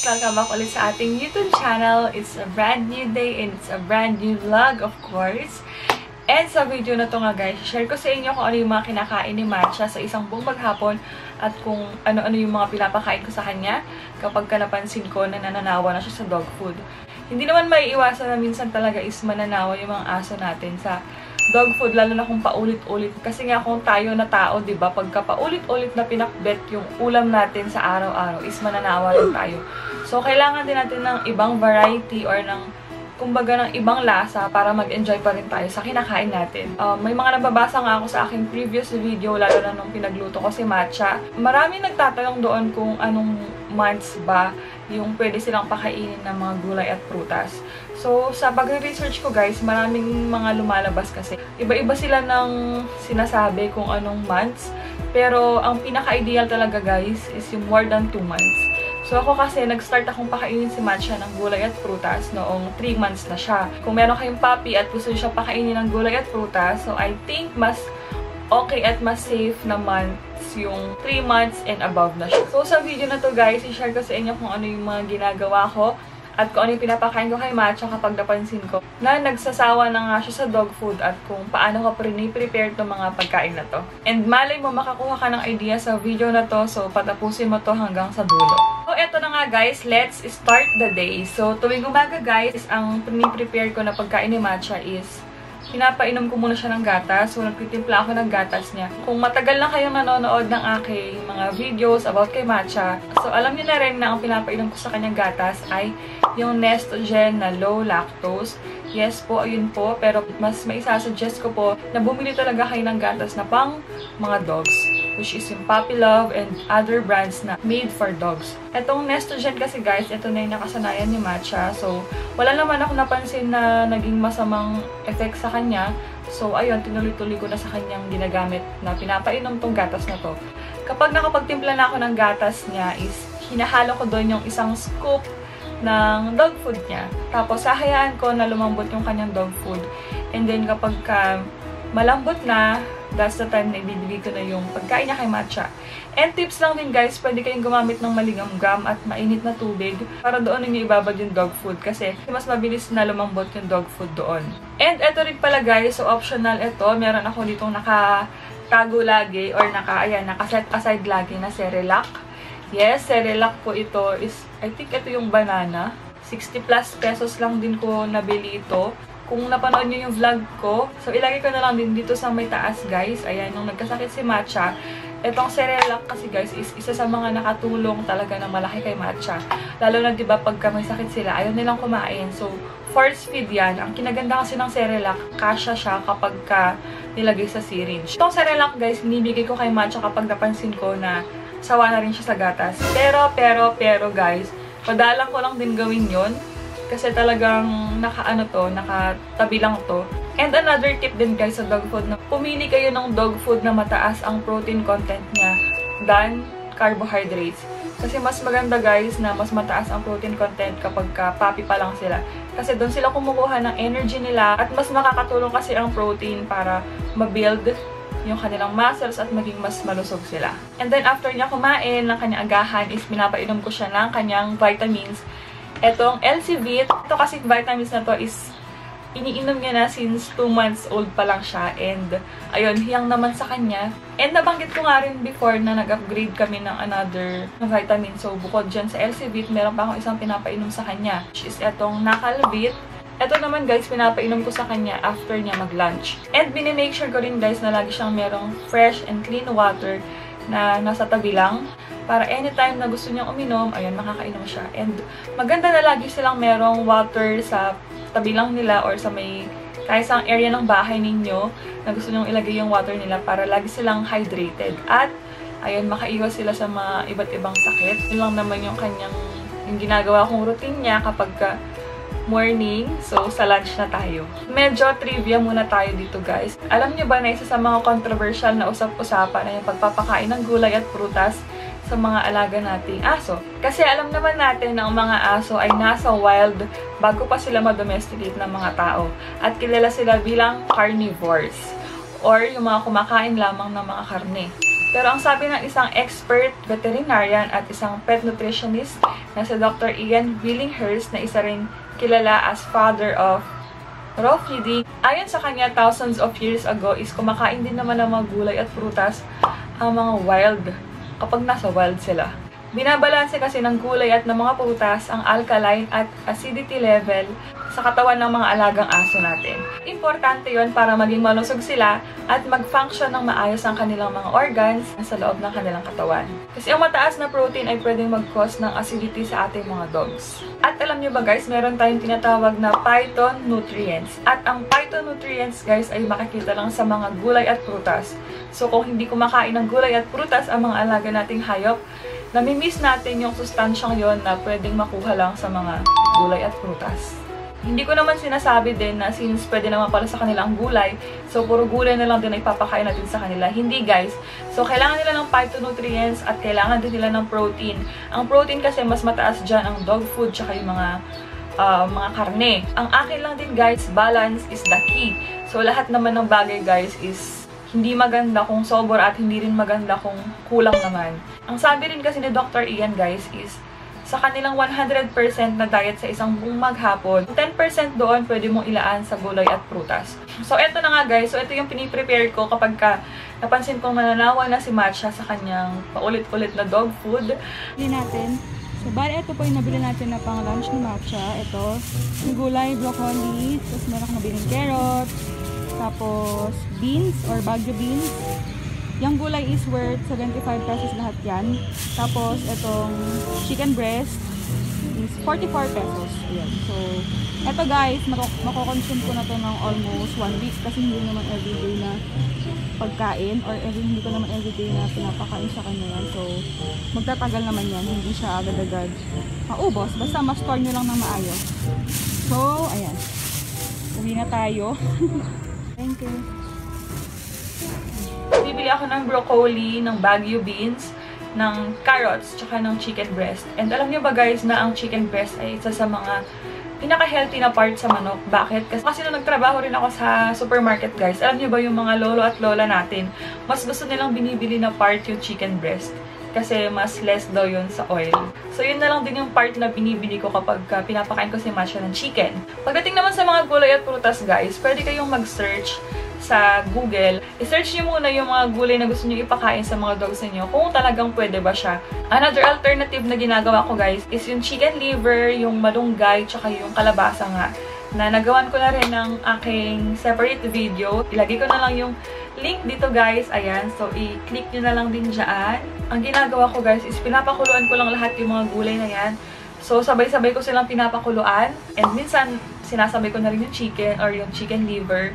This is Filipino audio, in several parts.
Welcome back ulit sa ating YouTube channel. It's a brand new day and it's a brand new vlog, of course. And sa video na to nga guys, share ko sa inyo kung ano yung mga kinakain ni Matcha sa isang buong maghapon at kung ano-ano yung mga pinapakain ko sa kanya kapag napansin ko na nananawa na siya sa dog food. Hindi naman maiiwasan na minsan talaga is mananawa yung mga aso natin sa dog food, lalo na kung paulit-ulit. Kasi nga kung tayo na tao, diba, pagka paulit-ulit na pinakbet yung ulam natin sa araw-araw is mananawa rin tayo. So, kailangan din natin ng ibang variety or ng, kumbaga, ng ibang lasa para mag-enjoy pa rin tayo sa kinakain natin. May mga nababasa nga ako sa aking previous video, lalo na nung pinagluto ko si Matcha. Maraming nagtatanong doon kung anong months ba yung pwede silang pakainin ng mga gulay at prutas. So, sa pag-research ko guys, maraming mga lumalabas kasi. Iba-iba sila ng sinasabi kung anong months. Pero, ang pinaka-ideal talaga guys is yung more than 2 months. So, ako kasi, nag-start akong pakainin si Matcha ng gulay at prutas noong 3 months na siya. Kung meron kayong puppy at gusto siya pakainin ng gulay at prutas, so I think mas okay at mas safe naman yung 3 months and above na siya. So, sa video na to guys, i-share ko sa inyo kung ano yung mga ginagawa ko at kung ano yung pinapakain ko kay Matcha kapag napansin ko na nagsasawa na nga siya sa dog food at kung paano ko prepare itong mga pagkain na to. And malay mo, makakuha ka ng idea sa video na to, so patapusin mo to hanggang sa dulo. So, eto na nga guys, let's start the day. So, tuwing umaga guys, ang prepare ko na pagkain ni Matcha is pinapainom ko muna siya ng gatas. So, nagtitimpla ako ng gatas niya. Kung matagal na kayong nanonood ng aking mga videos about kay Matcha, so alam niyo na rin na ang pinapainom ko sa kanyang gatas ay yung Nestogen na low lactose. Yes po, ayun po. Pero mas maisasuggest ko po na bumili talaga kayo ng gatas na pang mga dogs, which is yung Puppy Love and other brands na made for dogs. Etong Nestogen kasi guys, ito na yung nakasanayan ni Matcha. So, wala naman ako napansin na naging masamang effect sa kanya. So, ayun, tinuloy-tuloy ko na sa kanyang ginagamit na pinapainom tong gatas na to. Kapag nakapagtimpla na ako ng gatas niya is hinahalo ko doon yung isang scoop ng dog food niya. Tapos, hahayaan ko na lumambot yung kanyang dog food. And then, kapag malambot na, that's the time na ibibigay ko na yung pagkain niya kay Matcha. And tips lang din guys, pwede kayong gumamit ng malingamgam at mainit na tubig para doon ninyo ibabad yung dog food kasi mas mabilis na lumambot yung dog food doon. And eto rin pala guys, so optional ito, meron ako ditong nakatago lagi or nakaset aside lagi na Cerelac. Yes, Cerelac po ito is, I think ito yung banana. 60 plus pesos lang din ko nabili ito. Kung napanood nyo yung vlog ko, so ilagay ko na lang din dito sa may taas guys. Ayan, nung nagkasakit si Matcha, itong Cerelac kasi guys is isa sa mga nakatulong talaga na malaki kay Matcha. Lalo na diba pagka may sakit sila, ayaw nilang kumain. So, force feed yan. Ang kinaganda kasi ng Cerelac, kasya siya kapag nilagay sa syringe. Itong Cerelac guys, binibigay ko kay Matcha kapag napansin ko na sawa na rin siya sa gatas. Pero guys, padalang ko lang din gawin yon. Kasi talagang nakatabi lang to. And another tip din guys sa dog food, na pumili kayo ng dog food na mataas ang protein content niya than carbohydrates. Kasi mas maganda guys na mas mataas ang protein content kapag puppy pa lang sila. Kasi doon sila kumukuha ng energy nila at mas makakatulong kasi ang protein para ma-build yung kanilang muscles at maging mas malusog sila. And then after niya kumain ng kanyang agahan is pinapainom ko siya ng kanyang vitamins. Etong LC-Vit, ito kasi vitamins na to is iniinom niya na since 2 months old pa lang siya. And ayun, hiyang naman sa kanya. And nabanggit ko nga rin before na nag-upgrade kami ng another vitamin. So bukod dyan sa LC-Vit, meron pa akong isang pinapainom sa kanya, which is etong Nacal-Vit. Ito naman guys, pinapainom ko sa kanya after niya mag-lunch. And binimake sure ko rin guys na lagi siyang merong fresh and clean water na nasa tabi lang. Para anytime na gusto niyang uminom, ayun, makakainom siya. And maganda na lagi silang merong water sa tabi lang nila or sa may kahit sa area ng bahay ninyo na gusto niyong ilagay yung water nila para lagi silang hydrated. At ayun, makaiwas sila sa mga iba't ibang sakit. Yun lang naman yung yung ginagawa kong routine niya kapag morning. So, sa lunch na tayo. Medyo trivia muna tayo dito guys. Alam niyo ba na isa sa mga controversial na usap-usapan na yung pagpapakain ng gulay at prutas sa mga alaga nating aso? Kasi alam naman natin na ang mga aso ay nasa wild bago pa sila ma-domesticate ng mga tao. At kilala sila bilang carnivores or yung mga kumakain lamang ng mga karne. Pero ang sabi ng isang expert veterinarian at isang pet nutritionist na si Dr. Ian Billinghurst na isa ring kilala as father of raw feeding, ayon sa kanya, thousands of years ago is kumakain din naman ng mga gulay at prutas ang mga wild kapag nasa wild sila. Binabalanse kasi ng gulay at ng mga prutas ang alkaline at acidity level sa katawan ng mga alagang aso natin. Importante yon para maging malusog sila at mag-function ng maayos ang kanilang mga organs sa loob ng kanilang katawan. Kasi ang mataas na protein ay pwedeng mag-cause ng acidity sa ating mga dogs. At alam nyo ba guys, meron tayong tinatawag na phytonutrients. At ang phytonutrients guys ay makikita lang sa mga gulay at prutas. So kung hindi kumakain ng gulay at prutas ang mga alaga nating hayop, namimiss natin yung sustansyang yon na pwedeng makuha lang sa mga gulay at prutas. Hindi ko naman sinasabi din na since pwede naman pala sa kanila ang gulay, so puro gulay na lang din ay papakain natin sa kanila. Hindi guys. So kailangan nila ng phytonutrients at kailangan din nila ng protein. Ang protein kasi mas mataas dyan ang dog food tsaka yung mga karne. Ang akin lang din guys, balance is the key. So lahat naman ng bagay guys is hindi maganda kung sobra at hindi rin maganda kung kulang naman. Ang sabi rin kasi ni Dr. Ian guys is sa kanilang 100% na diet sa isang buong maghapon, 10% doon pwede mong ilaan sa gulay at prutas. So, eto na nga guys. So, ito yung piniprepare ko kapag napansin kong nananawa na si Matcha sa kanyang paulit-ulit na dog food. Bili natin. So, bali ito po yung nabili natin na pang lunch ni Matcha. Ito, yung gulay, broccoli, tapos meron akong nabiling carrot, tapos beans or Baguio beans. Yung gulay is worth 75 pesos lahat yan. Tapos, itong chicken breast is 44 pesos. Ayan. So, eto guys, mako-consume ko na to ng almost 1 week kasi hindi naman everyday na pagkain or hindi ko naman everyday na pinapakain sa kanya yan. So, magtatagal naman yan. Hindi siya agad-agad maubos. Basta ma-store nyo lang ng maayos. So, ayan. Uwi na tayo. Thank you. Bibili ako ng broccoli, ng Baguio beans, ng carrots, tsaka ng chicken breast. And alam niyo ba guys na ang chicken breast ay isa sa mga pinaka-healthy na part sa manok. Bakit? Kasi nung nagtrabaho rin ako sa supermarket guys, alam niyo ba yung mga lolo at lola natin, mas gusto nilang binibili na part yung chicken breast. Kasi mas less daw yun sa oil. So, yun na lang din yung part na binibili ko kapag pinapakain ko si Matcha ng chicken. Pagdating naman sa mga gulay at prutas guys, pwede kayong mag-search sa Google. I-search nyo muna yung mga gulay na gusto nyo ipakain sa mga dogs niyo kung talagang pwede ba siya. Another alternative na ginagawa ko guys is yung chicken liver, yung malunggay, tsaka yung kalabasa nga. Na nagawan ko na rin ng aking separate video. Ilagay ko na lang yung link dito guys. Ayan. So, i-click nyo na lang din dyan. Ang ginagawa ko guys is pinapakuluan ko lang lahat yung mga gulay na yan. So, sabay-sabay ko silang pinapakuluan. And minsan, sinasabay ko na rin yung chicken or yung chicken liver.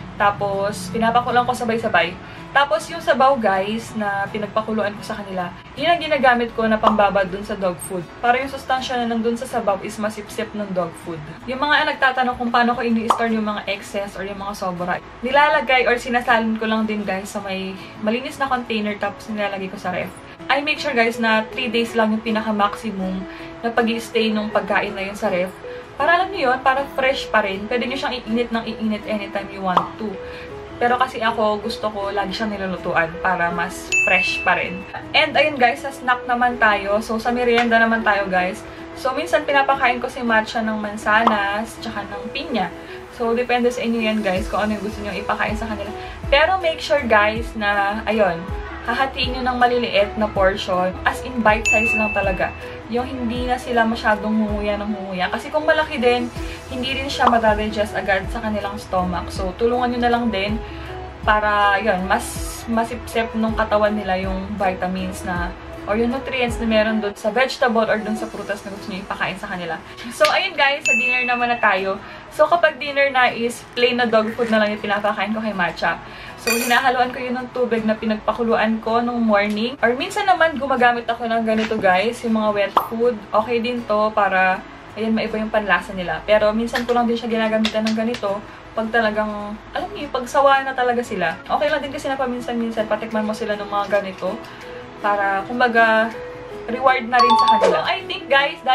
Tapos, pinapakulan ko sabay-sabay. Tapos, yung sabaw, guys, na pinagpakuluan ko sa kanila, yun ang ginagamit ko na pambabad dun sa dog food. Para yung sustansya na nandun sa sabaw is masipsip ng dog food. Yung mga nagtatanong kung paano ko ini-store yung mga excess or yung mga sobra, nilalagay or sinasalin ko lang din, guys, sa may malinis na container tapos nilalagay ko sa ref. I make sure, guys, na 3 days lang yung pinaka-maximum na pag-i-stay nung pagkain na yun sa ref. Para alam niyo yun, para fresh pa rin. Pwede niyo siyang iinit ng iinit anytime you want to. Pero kasi ako, gusto ko lagi siyang nilulutuan para mas fresh pa rin. And ayun guys, sa snack naman tayo. So sa merienda naman tayo guys. So minsan pinapakain ko si Matcha ng mansanas, tsaka ng pinya. So depende sa inyo yan guys kung ano yung gusto niyo ipakain sa kanila. Pero make sure guys na, ayun, hahatiin nyo ng maliliit na portion. As in, bite size lang talaga. Yung hindi na sila masyadong humuya ng humuya. Kasi kung malaki din, hindi rin siya madadigest agad sa kanilang stomach. So, tulungan nyo na lang din para, yun, mas masipsip nung katawan nila yung vitamins na or yung nutrients na meron doon sa vegetable or doon sa prutas na gusto nyo ipakain sa kanila. So, ayun guys, sa dinner naman na tayo. So, kapag dinner na is plain na dog food na lang yung pinapakain ko kay Matcha. So, hinahaluan ko yun ng tubig na pinagpakuluan ko nung morning. Or minsan naman, gumagamit ako ng ganito guys, yung mga wet food. Okay din to para, ayan, maiba yung panlasa nila. Pero minsan ko lang din siya ginagamitan ng ganito pag talagang, alam niyo, pag sawa na talaga sila. Okay lang din kasi na paminsan-minsan, patikman mo sila ng mga ganito. Para, kumbaga, reward na rin sa kanila. So, I think guys,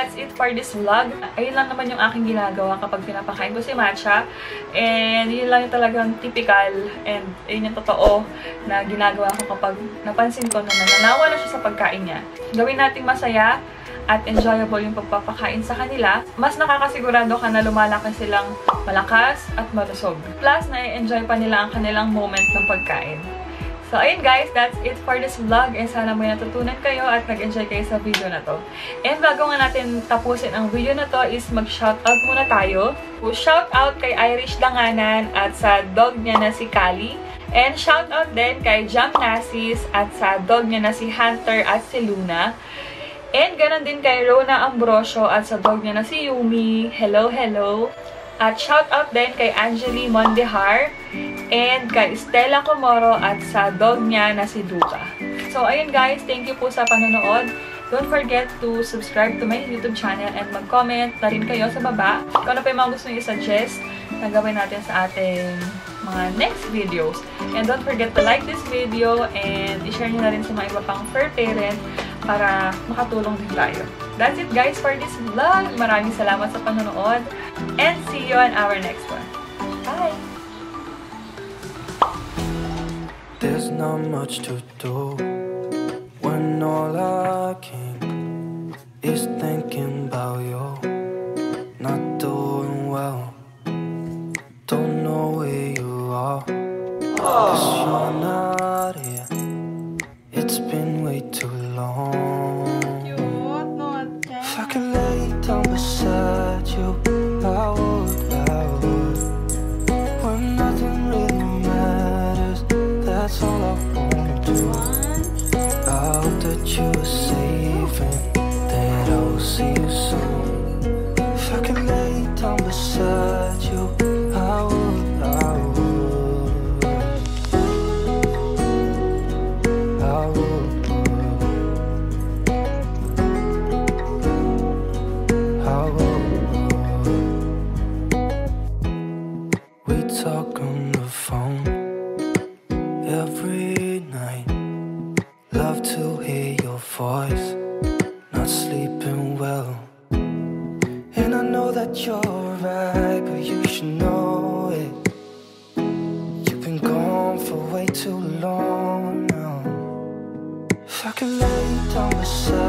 that's it for this vlog. Ayun lang naman yung aking ginagawa kapag pinapakain ko si Matcha. And yun lang yung talagang typical and yun yung totoo na ginagawa ko kapag napansin ko na nananawa na siya sa pagkain niya. Gawin nating masaya at enjoyable yung pagpapakain sa kanila. Mas nakakasigurado ka na lumalaki silang malakas at malusog. Plus, na-enjoy pa nila ang kanilang moment ng pagkain. So, ayun guys, that's it for this vlog. And sana may natutunan kayo at nag-enjoy kayo sa video na to. And bago nga natin tapusin ang video na to is mag-shoutout muna tayo. Shoutout kay Irish Danganan at sa dog niya na si Kali. And shoutout din kay Jam Nasis at sa dog niya na si Hunter at si Luna. And ganon din kay Rona Ambrosio at sa dog niya na si Yumi. Hello, hello! At shoutout din kay Angeli Mondehar and kay Stella Comoro at sa dog niya na si Duca. So, ayun guys, thank you po sa panonood. Don't forget to subscribe to my YouTube channel and mag-comment na rin kayo sa baba kung ano pa yung mga gusto nyo i-suggest na gawin natin sa ating mga next videos. And don't forget to like this video and i-share nyo na rin sa mga iba pang fur parent para makatulong din tayo. That's it guys for this vlog. Maraming salamat sa panonood and see you on our next one. Bye! There's not much to do when all I can is thinking about you. Not doing well, don't know where you are, 'cause you're not here. It's been way too long. If I could lay down beside you, I would. When nothing really matters, that's all I wanna do. I hope that you are safe and that I'll see you soon. If I could lay down beside you, I would. We talk on the phone every night. Love to hear your voice. Not sleeping well, and I know that you're right, but you should know it. You've been gone for way too long now. If I could lay down beside